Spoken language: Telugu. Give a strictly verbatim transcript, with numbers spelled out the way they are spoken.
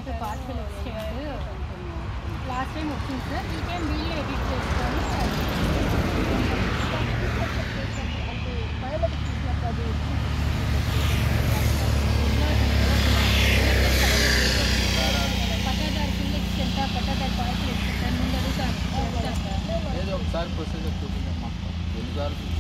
To parcel exchange last time వచ్చింది సార్. ఈ టైం వీళ్ళు ఎడిట్ చేస్తాను. పట్టాదారు కింద ఎక్స్టెంట్ పట్టాదారు పార్సల్ ఎక్స్టెంట్ ముందు అడుగుతాను. ఏదో ఒకసారి ప్రొసీజర్ చూపించమ్మా. ఎన్నిసార్లు